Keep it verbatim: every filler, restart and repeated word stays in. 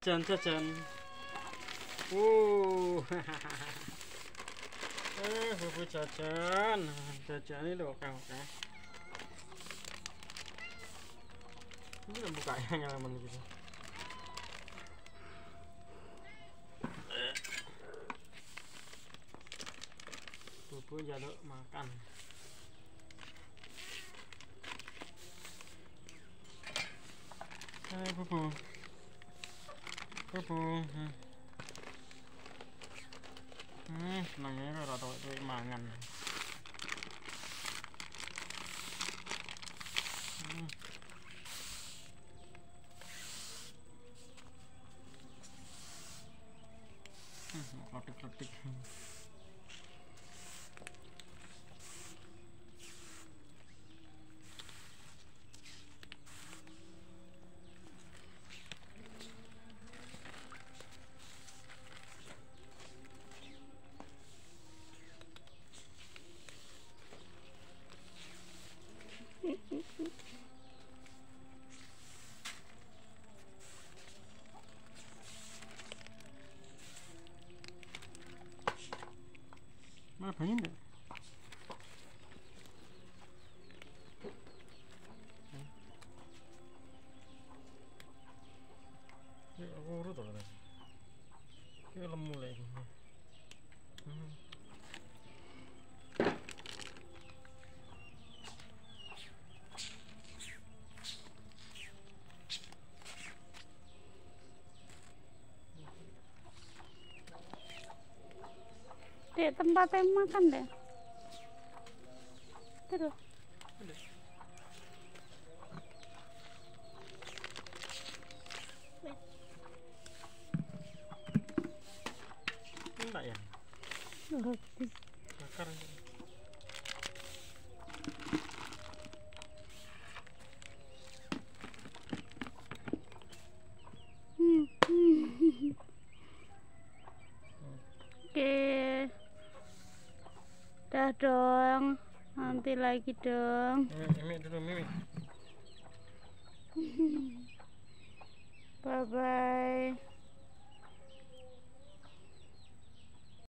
Jajan jajan. Uh. Eh, bubu jajan. Jajan ini loh, oke oke. Ini kan bukanya ngalaman gitu. Bubu jaluk makan. Eh, bubu. Bubu. Hmm. Hmm, senangnya ora tau itu mangan. Hmm. Hmm, kletik-kletik. Mana banyak enggak? Ya aku urut loh. Ini lemu lagi. Hmm. Di tempat yang makan deh. Terus. Enggak ya? Ngerti. Bakar. Hmm. Oke. Dah dong. Nanti lagi dong. Mimi, Mimi dulu Mimi. Bye bye.